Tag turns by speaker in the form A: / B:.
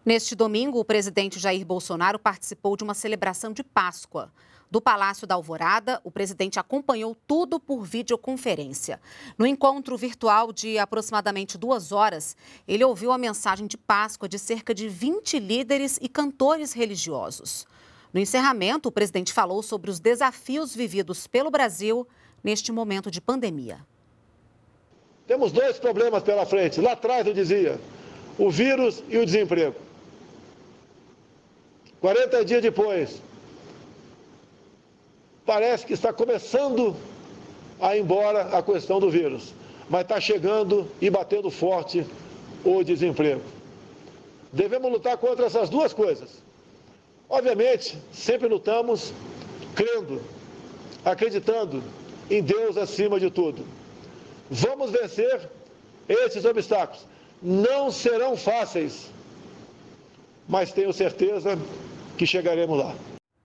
A: Neste domingo, o presidente Jair Bolsonaro participou de uma celebração de Páscoa. Do Palácio da Alvorada, o presidente acompanhou tudo por videoconferência. No encontro virtual de aproximadamente 2 horas, ele ouviu a mensagem de Páscoa de cerca de 20 líderes e cantores religiosos. No encerramento, o presidente falou sobre os desafios vividos pelo Brasil neste momento de pandemia.
B: Temos 2 problemas pela frente. Lá atrás eu dizia, o vírus e o desemprego. 40 dias depois, parece que está começando a ir embora a questão do vírus, mas está chegando e batendo forte o desemprego. Devemos lutar contra essas 2 coisas. Obviamente, sempre lutamos crendo, acreditando em Deus acima de tudo. Vamos vencer esses obstáculos. Não serão fáceis, mas tenho certeza que chegaremos lá.